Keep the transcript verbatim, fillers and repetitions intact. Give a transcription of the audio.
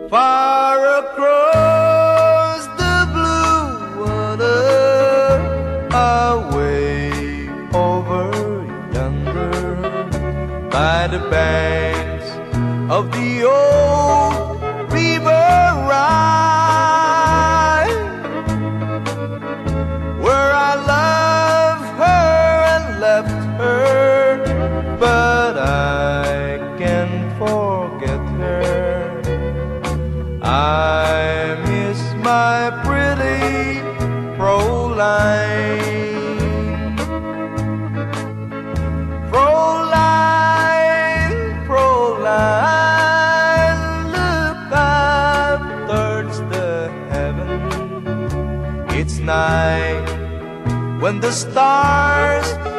far across the blue water, away over yonder, by the banks of the old river Rhine, where I loved her and left her, but I can't forget her. I miss my pretty Fräulein. Fräulein, Fräulein, look up towards the heaven. It's night when the stars